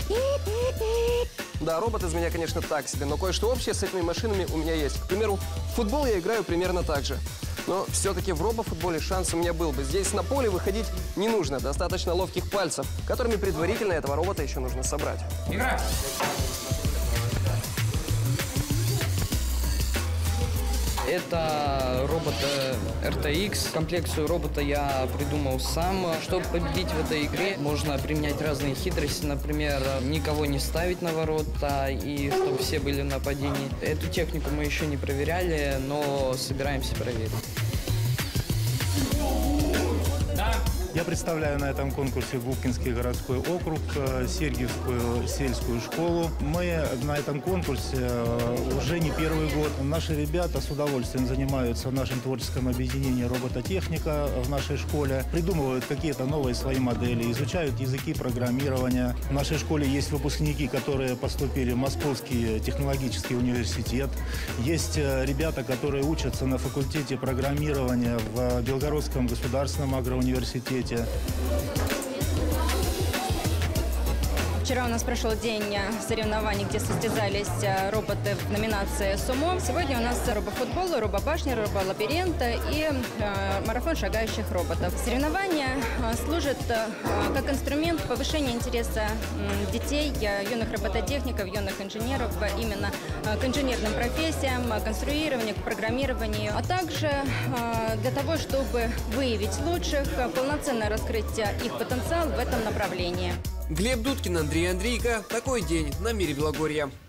Да, робот из меня, конечно, так себе, но кое-что общее с этими машинами у меня есть. К примеру, в футбол я играю примерно так же. Но все-таки в робофутболе шанс у меня был бы. Здесь на поле выходить не нужно, достаточно ловких пальцев, которыми предварительно этого робота еще нужно собрать. Игра! Это робот RTX. Комплекцию робота я придумал сам. Чтобы победить в этой игре, можно применять разные хитрости. Например, никого не ставить на ворота и чтобы все были в нападении. Эту технику мы еще не проверяли, но собираемся проверить. Я представляю на этом конкурсе Губкинский городской округ, Сергиевскую сельскую школу. Мы на этом конкурсе уже не первый год. Наши ребята с удовольствием занимаются в нашем творческом объединении робототехника в нашей школе, придумывают какие-то новые свои модели, изучают языки программирования. В нашей школе есть выпускники, которые поступили в Московский технологический университет. Есть ребята, которые учатся на факультете программирования в Белгородском государственном агроуниверситете. Вчера у нас прошел день соревнований, где состязались роботы в номинации «Сумо». Сегодня у нас робофутбол, робобашня, роболабиринт и марафон шагающих роботов. Соревнования служат как инструмент повышения интереса детей, юных робототехников, юных инженеров именно к инженерным профессиям, конструированию, к программированию, а также для того, чтобы выявить лучших, полноценно раскрыть их потенциал в этом направлении. Глеб Дудкин, Андрей Андрейко. Такой день на Мире Белогорья.